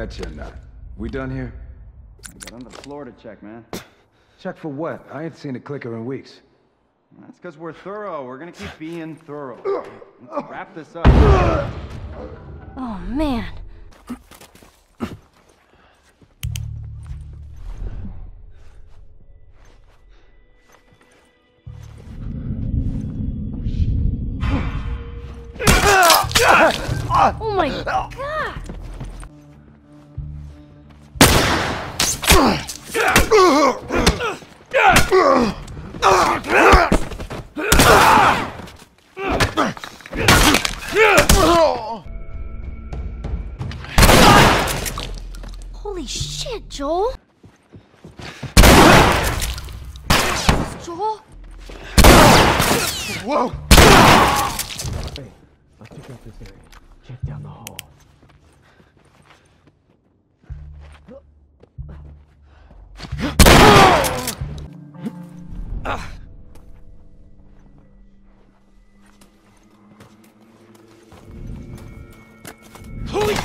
betcha not. We done here? Got on the floor to check, man. Check for what? I ain't seen a clicker in weeks. That's because we're thorough. We're gonna keep being thorough. Let's wrap this up. Oh, man. Oh my God! Holy shit, Joel! Joel? Whoa! Hey, let's check out this area. Check down the hall. Holy!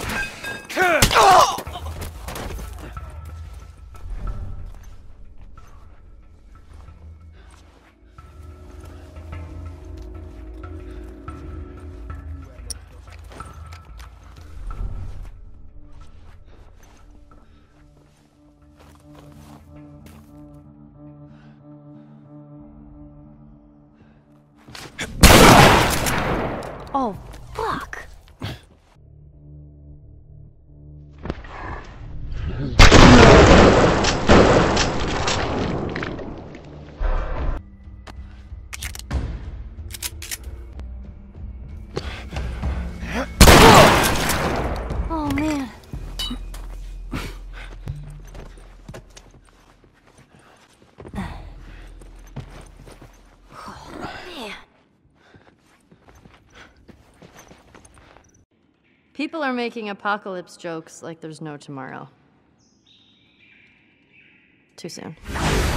Oh, fuck. Oh, man. People are making apocalypse jokes like there's no tomorrow. Too soon.